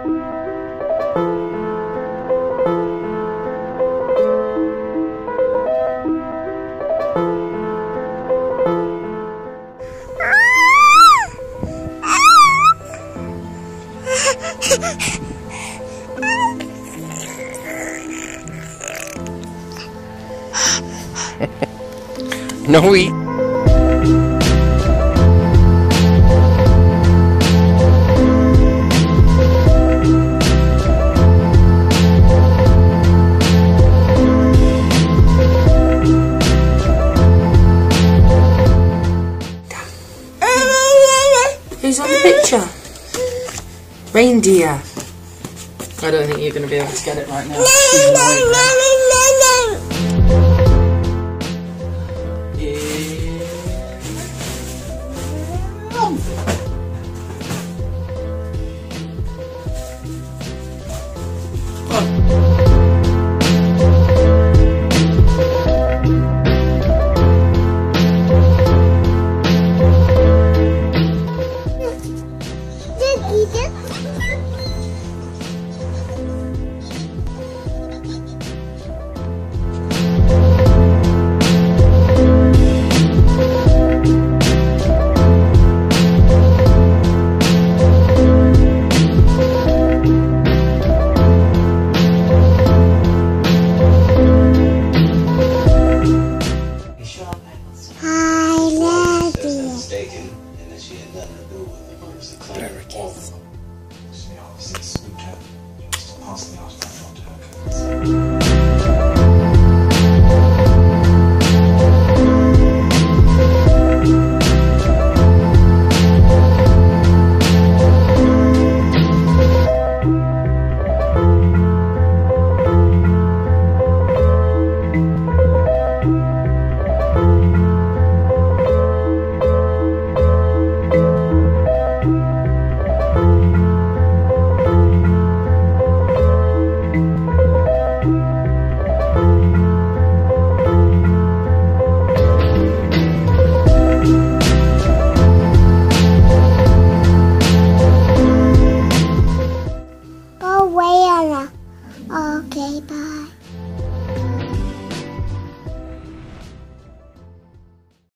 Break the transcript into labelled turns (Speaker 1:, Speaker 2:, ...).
Speaker 1: No, we.
Speaker 2: Who's on the picture? Reindeer. I don't think you're going to be able to get it right now.
Speaker 3: And that she had nothing to do with it. It was the clinic. She obviously spooked her. She was constantly